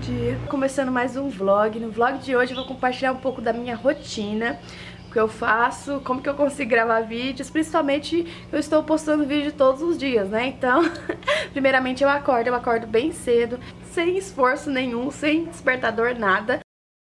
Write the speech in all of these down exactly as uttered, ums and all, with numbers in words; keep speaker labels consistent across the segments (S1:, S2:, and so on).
S1: dia! Começando mais um vlog. No vlog de hoje eu vou compartilhar um pouco da minha rotina, o que eu faço, como que eu consigo gravar vídeos, principalmente eu estou postando vídeo todos os dias, né? Então, primeiramente eu acordo, eu acordo bem cedo, sem esforço nenhum, sem despertador, nada.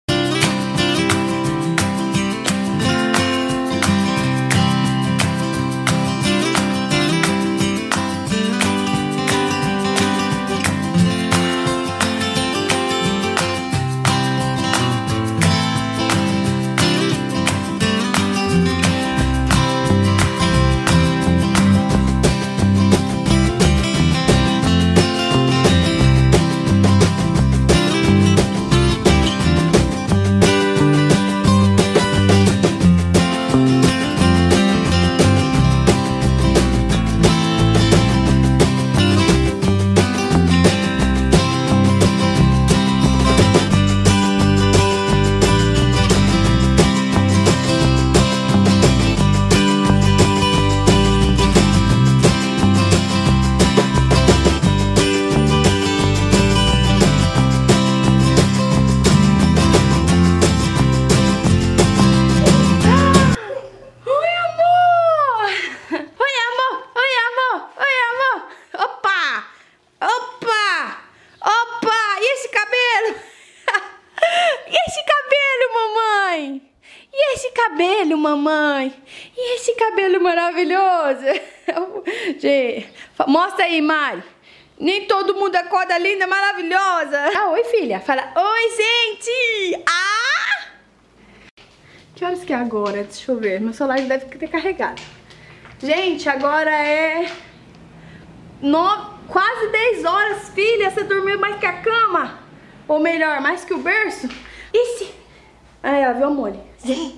S1: Cabelo, mamãe! E esse cabelo maravilhoso? Gente, mostra aí, Mari. Nem todo mundo acorda linda, maravilhosa. Ah, oi, filha. Fala, oi, gente! Ah! Que horas que é agora? Deixa eu ver. Meu celular deve ter carregado. Gente, agora é... No... quase dez horas, filha. Você dormiu mais que a cama? Ou melhor, mais que o berço? Esse... Ah, ela viu a mole. Sim.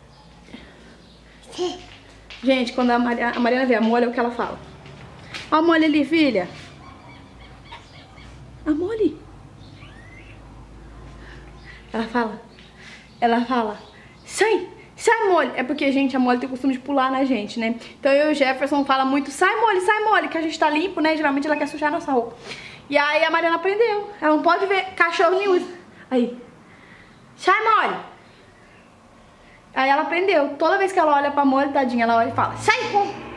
S1: Gente, quando a, Maria, a Mariana vê a mole, é o que ela fala. Ó a mole ali, filha. A mole. Ela fala. Ela fala. Sai, sai, mole. É porque, gente, a mole tem o costume de pular na gente, né? Então eu e o Jefferson fala muito, sai, mole, sai, mole, que a gente tá limpo, né? Geralmente ela quer sujar a nossa roupa. E aí a Mariana aprendeu. Ela não pode ver cachorro nenhum. Aí. Sai, mole. Aí ela aprendeu. Toda vez que ela olha pra mole, tadinha, ela olha e fala, sai!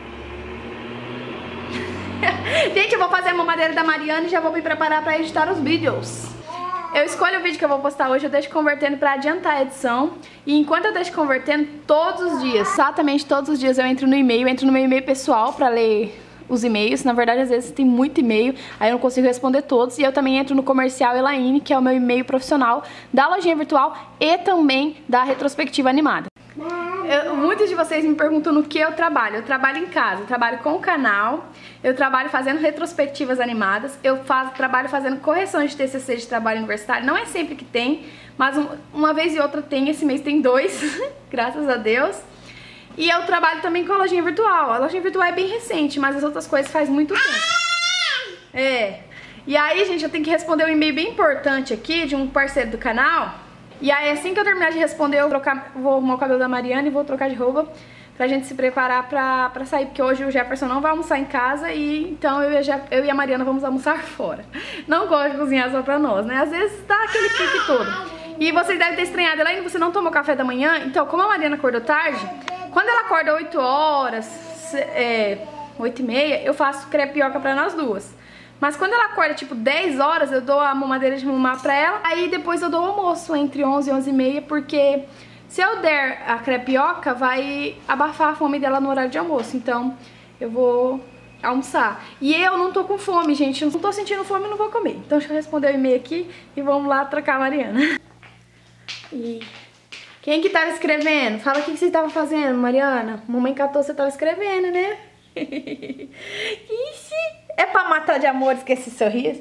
S1: Gente, eu vou fazer a mamadeira da Mariana e já vou me preparar pra editar os vídeos. Eu escolho o vídeo que eu vou postar hoje, eu deixo convertendo pra adiantar a edição. E enquanto eu deixo convertendo, todos os dias, exatamente todos os dias eu entro no e-mail, entro no meu e-mail pessoal pra ler os e-mails. Na verdade, às vezes tem muito e-mail, aí eu não consigo responder todos. E eu também entro no Comercial Elaine, que é o meu e-mail profissional da lojinha virtual e também da retrospectiva animada. Eu, muitos de vocês me perguntam no que eu trabalho. Eu trabalho em casa, eu trabalho com o canal, eu trabalho fazendo retrospectivas animadas, eu faço, trabalho fazendo correções de T C C de trabalho universitário. Não é sempre que tem, mas um, uma vez e outra tem. Esse mês tem dois, graças a Deus. E eu trabalho também com a lojinha virtual. A lojinha virtual é bem recente, mas as outras coisas faz muito tempo. É. E aí, gente, eu tenho que responder um e-mail bem importante aqui de um parceiro do canal. E aí, assim que eu terminar de responder, eu trocar, vou arrumar o cabelo da Mariana e vou trocar de roupa pra gente se preparar pra, pra sair. Porque hoje o Jefferson não vai almoçar em casa e então eu e, a, eu e a Mariana vamos almoçar fora. Não gosto de cozinhar só pra nós, né? Às vezes dá aquele pique todo. E vocês devem ter estranhado, ela ainda você não tomou café da manhã. Então, como a Mariana acordou tarde, quando ela acorda oito horas, é, oito e meia, eu faço crepioca pra nós duas. Mas quando ela acorda tipo dez horas, eu dou a mamadeira de mamar pra ela. Aí depois eu dou o almoço entre onze e onze e meia, porque se eu der a crepioca, vai abafar a fome dela no horário de almoço. Então eu vou almoçar. E eu não tô com fome, gente. Eu não tô sentindo fome, eu não vou comer. Então deixa eu responder o e-mail aqui e vamos lá trocar a Mariana. E... quem que tava escrevendo? Fala o que, que você tava fazendo, Mariana. Mamãe catou, você tava escrevendo, né? Ixi, é pra matar de amores com esse sorriso.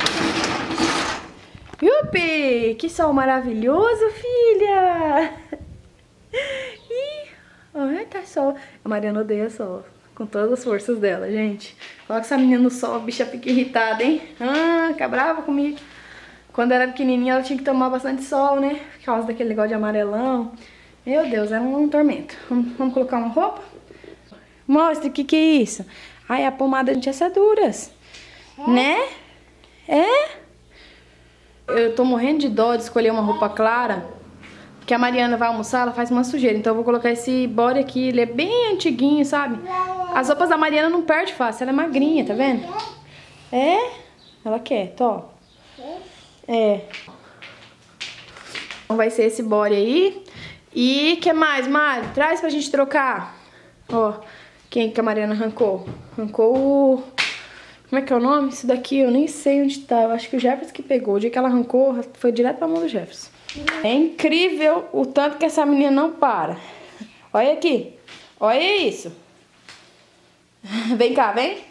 S1: Yupi, que sol maravilhoso, filha. Ih, olha, tá sol. A Mariana odeia sol, com todas as forças dela, gente. Coloca essa menina no sol, a bicha fica irritada, hein? Ah, fica brava comigo. Quando era pequenininha, ela tinha que tomar bastante sol, né? Por causa daquele negócio de amarelão. Meu Deus, era um tormento. Vamos, vamos colocar uma roupa? Mostra o que que é isso. Ai, a pomada de assaduras. É? Né? É? Eu tô morrendo de dó de escolher uma roupa clara, porque a Mariana vai almoçar, ela faz uma sujeira. Então eu vou colocar esse body aqui, ele é bem antiguinho, sabe? As roupas da Mariana não perde fácil, ela é magrinha, tá vendo? É? Ela quer, tô. É. Então vai ser esse body aí. E que mais, Mari? Traz pra gente trocar. Ó, quem que a Mariana arrancou? Arrancou o... Como é que é o nome? Isso daqui eu nem sei onde tá. Eu acho que o Jefferson que pegou. O dia que ela arrancou, foi direto pra mão do Jefferson. É incrível o tanto que essa menina não para. Olha aqui. Olha isso. Vem cá, vem.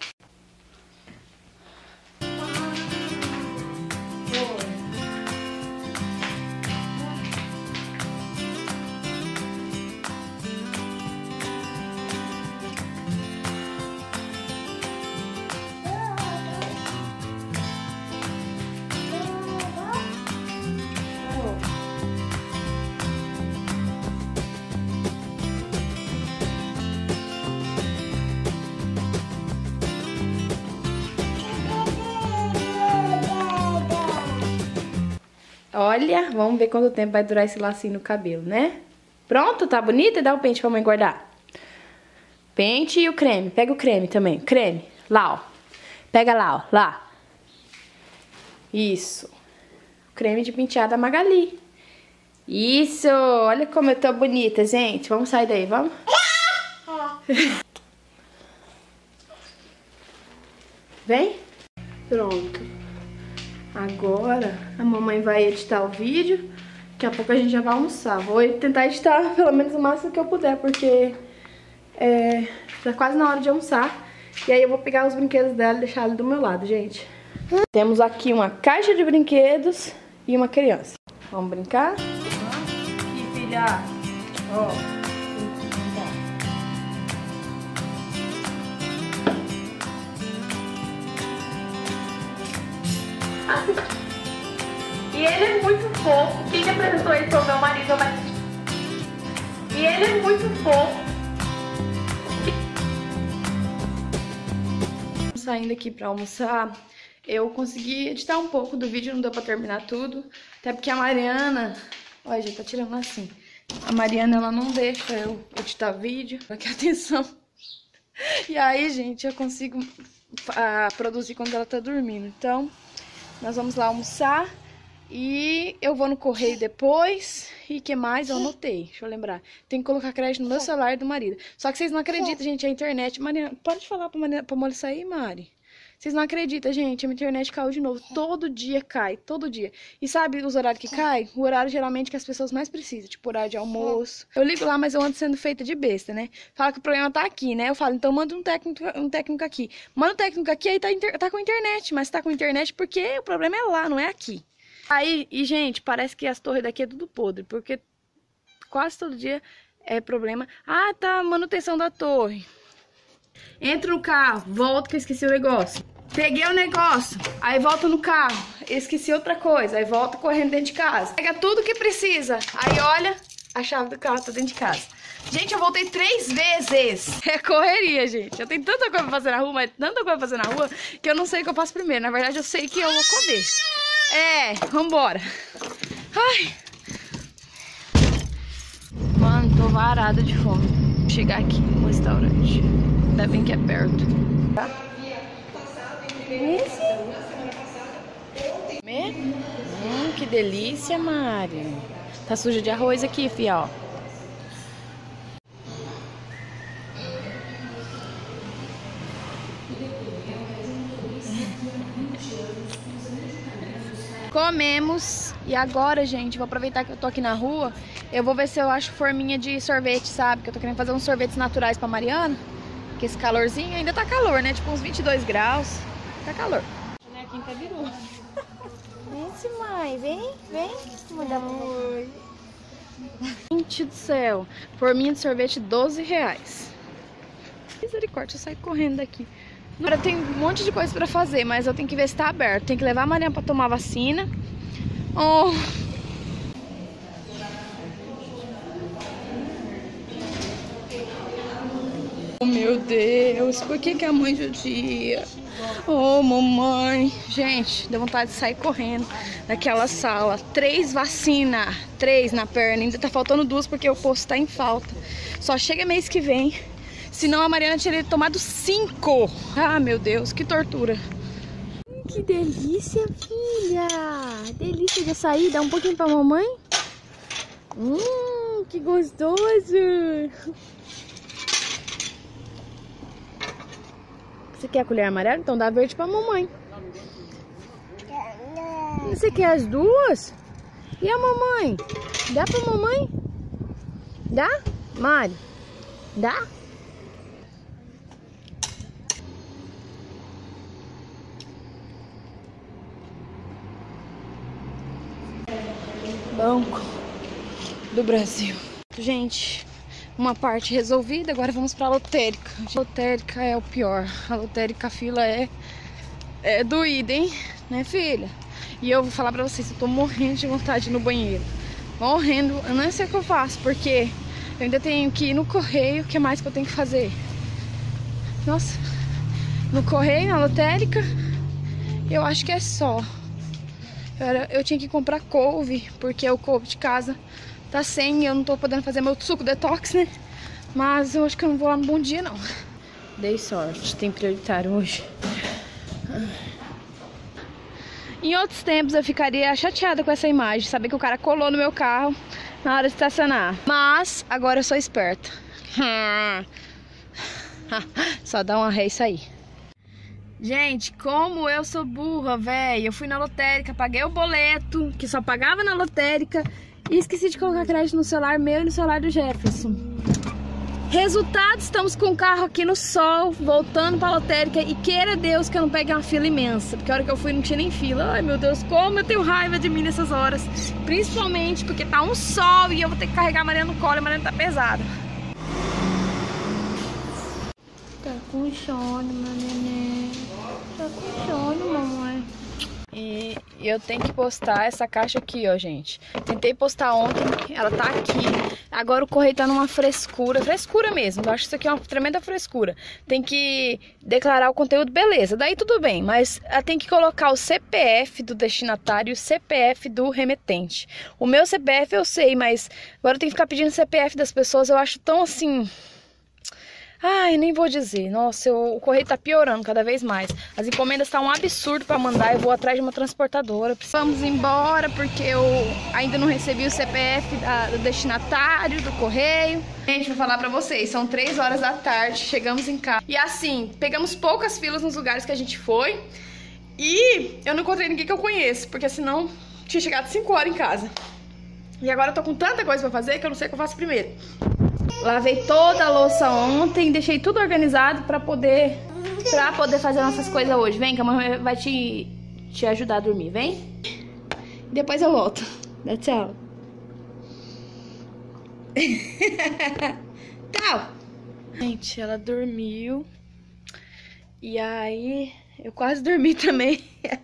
S1: Olha, vamos ver quanto tempo vai durar esse lacinho no cabelo, né? Pronto, tá bonito? Dá o pente pra mãe guardar. Pente e o creme. Pega o creme também. Creme. Lá, ó. Pega lá, ó. Lá. Isso. Creme de pentear da Magali. Isso. Olha como eu tô bonita, gente. Vamos sair daí, vamos? Vem. Pronto. Agora a mamãe vai editar o vídeo. Daqui a pouco a gente já vai almoçar. Vou tentar editar pelo menos o máximo que eu puder, porque é, tá quase na hora de almoçar. E aí eu vou pegar os brinquedos dela e deixar ela do meu lado, gente. Temos aqui uma caixa de brinquedos e uma criança. Vamos brincar? Aqui, filha. Ó. E ele é muito fofo. Quem apresentou ele foi o meu marido, mas... E ele é muito fofo. Saindo aqui pra almoçar, eu consegui editar um pouco do vídeo, não deu pra terminar tudo. Até porque a Mariana... Olha, já tá tirando assim. A Mariana, ela não deixa eu editar vídeo. Aqui, atenção. E aí, gente, eu consigo uh, produzir quando ela tá dormindo. Então... Nós vamos lá almoçar e eu vou no correio depois. E que mais? Eu anotei, deixa eu lembrar. Tem que colocar crédito no meu celular do marido. Só que vocês não acreditam, gente, a internet... Mariana, pode falar pra, Mariana, pra Molly sair, Mari? Vocês não acreditam, gente, a minha internet caiu de novo. Todo dia cai, todo dia. E sabe os horários que cai? O horário geralmente que as pessoas mais precisam, tipo horário de almoço. Eu ligo lá, mas eu ando sendo feita de besta, né? Fala que o problema tá aqui, né? Eu falo, então manda um técnico, um técnico aqui. Manda um técnico aqui, aí tá, tá com internet. Mas tá com internet porque o problema é lá, não é aqui. Aí, e gente, parece que as torres daqui é tudo podre, porque quase todo dia é problema. Ah, tá, manutenção da torre. Entra no carro, volta que eu esqueci o negócio. Peguei o negócio, aí volta no carro, esqueci outra coisa, aí volta correndo dentro de casa. Pega tudo que precisa, aí olha, a chave do carro tá dentro de casa. Gente, eu voltei três vezes. É correria, gente. Eu tenho tanta coisa pra fazer na rua, mas tanta coisa pra fazer na rua, que eu não sei o que eu faço primeiro. Na verdade, eu sei que eu vou comer. É, vambora. Ai. Mano, tô varada de fome. Vou chegar aqui no restaurante. Ainda bem que é perto. Tá? Esse? Hum, que delícia, Mari. Tá suja de arroz aqui, fia, ó. Comemos. E agora, gente, vou aproveitar que eu tô aqui na rua. Eu vou ver se eu acho forminha de sorvete, sabe? Que eu tô querendo fazer uns sorvetes naturais pra Mariana. Que esse calorzinho ainda tá calor, né? Tipo uns vinte e dois graus. Tá calor. Bonequinho tá virou. Vem, mãe. Vem, vem. Mandar oi. Gente do céu. Forminha de sorvete, doze reais. Misericórdia, eu saio correndo daqui. Agora tem um monte de coisa pra fazer, mas eu tenho que ver se tá aberto. Tem que levar a Mariana pra tomar vacina. Oh. Oh, meu Deus, por que que a mãe judia? Oh, mamãe. Gente, deu vontade de sair correndo daquela sala. Três vacinas, três na perna. Ainda tá faltando duas porque o posto tá em falta. Só chega mês que vem. Senão a Mariana teria tomado cinco. Ah, meu Deus, que tortura. Que delícia, filha. Delícia de açaí. Dá um pouquinho pra mamãe. Hum, que gostoso. Você quer a colher amarela? Então dá verde pra mamãe. Você quer as duas? E a mamãe? Dá pra mamãe? Dá? Mari? Dá? Banco do Brasil. Gente, uma parte resolvida, agora vamos pra lotérica. A lotérica é o pior. A lotérica, a fila é, é doída, hein? Né, filha? E eu vou falar pra vocês, eu tô morrendo de vontade de ir no banheiro. Morrendo, eu não sei o que eu faço, porque eu ainda tenho que ir no correio. O que mais que eu tenho que fazer? Nossa, no correio, na lotérica, eu acho que é só. Eu, era, eu tinha que comprar couve, porque o couve de casa tá sem e eu não tô podendo fazer meu suco detox, né? Mas eu acho que eu não vou lá no Bom Dia, não. Dei sorte, tem prioritário hoje. Em outros tempos eu ficaria chateada com essa imagem, saber que o cara colou no meu carro na hora de estacionar. Mas agora eu sou esperta. Só dá uma ré e sair. Gente, como eu sou burra, velho. Eu fui na lotérica, paguei o boleto, que só pagava na lotérica, e esqueci de colocar crédito no celular meu e no celular do Jefferson. Resultado, estamos com o carro aqui no sol, voltando pra lotérica, e queira Deus que eu não pegue uma fila imensa, porque a hora que eu fui não tinha nem fila. Ai, meu Deus, como eu tenho raiva de mim nessas horas. Principalmente porque tá um sol e eu vou ter que carregar a Mariana no colo e a Mariana tá pesada. Tá com sono, meu neném. Tá com sono, mamãe. E eu tenho que postar essa caixa aqui, ó, gente. Tentei postar ontem, ela tá aqui. Agora o correio tá numa frescura, frescura mesmo. Eu acho que isso aqui é uma tremenda frescura. Tem que declarar o conteúdo, beleza, daí tudo bem. Mas ela tem que colocar o C P F do destinatário e o C P F do remetente. O meu C P F eu sei, mas agora eu tenho que ficar pedindo o C P F das pessoas. Eu acho tão assim... Ai, nem vou dizer. Nossa, eu, o correio tá piorando cada vez mais. As encomendas tá um absurdo pra mandar. Eu vou atrás de uma transportadora. Vamos embora porque eu ainda não recebi o C P F da, do destinatário, do correio. Gente, vou falar pra vocês. São três horas da tarde. Chegamos em casa. E assim, pegamos poucas filas nos lugares que a gente foi. E eu não encontrei ninguém que eu conheço. Porque senão tinha chegado cinco horas em casa. E agora eu tô com tanta coisa pra fazer que eu não sei o que eu faço primeiro. Lavei toda a louça ontem, deixei tudo organizado pra poder, pra poder fazer nossas coisas hoje. Vem que a mãe vai te, te ajudar a dormir, vem? Depois eu volto. Dá tchau. Tchau. Gente, ela dormiu. E aí, eu quase dormi também.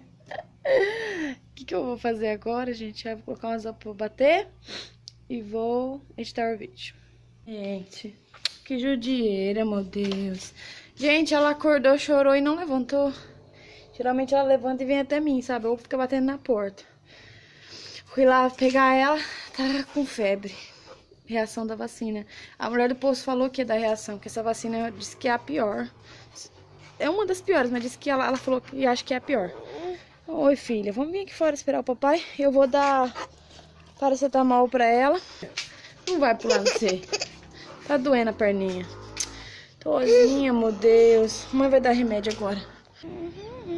S1: O que que eu vou fazer agora, gente? Eu vou colocar umas roupas pra bater e vou editar o vídeo. Gente, que judieira, meu Deus. Gente, ela acordou, chorou e não levantou. Geralmente ela levanta e vem até mim, sabe? Ou fica batendo na porta. Fui lá pegar ela, tá com febre. Reação da vacina. A mulher do posto falou que é da reação, que essa vacina disse que é a pior. É uma das piores, mas disse que ela, ela falou que acha que é a pior. Oi, filha, vamos vir aqui fora esperar o papai? Eu vou dar paracetamol pra ela. Não vai pular você. Tá doendo a perninha. Tozinha, meu Deus. Mãe vai dar remédio agora.